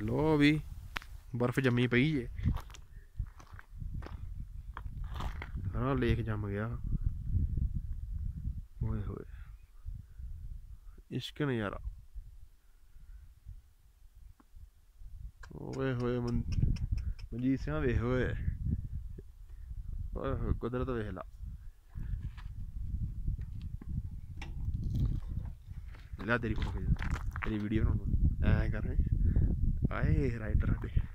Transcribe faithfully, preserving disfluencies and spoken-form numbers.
लो भी बर्फ जमी पई जे सारा लेक जम गया। होए होए इश्क नज़ारा। ओए होए मनजीत सिंह वेख होए कुदरत वेख ला। ला तेरी फोटो खिच तेरी वीडियो बनाऊंगा ऐ कर आए राइटर साडे